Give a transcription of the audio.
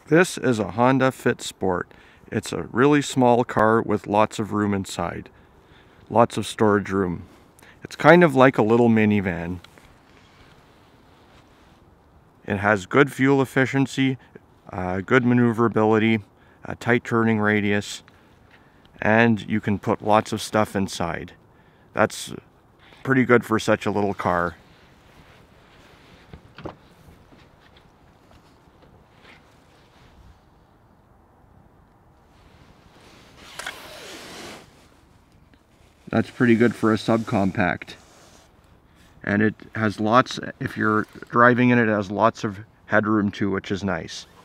This is a Honda Fit Sport. It's a really small car with lots of room inside. Lots of storage room. It's kind of like a little minivan. It has good fuel efficiency, good maneuverability, a tight turning radius, and you can put lots of stuff inside. That's pretty good for such a little car. That's pretty good for a subcompact. And it has lots, if you're driving in it, it has lots of headroom too, which is nice.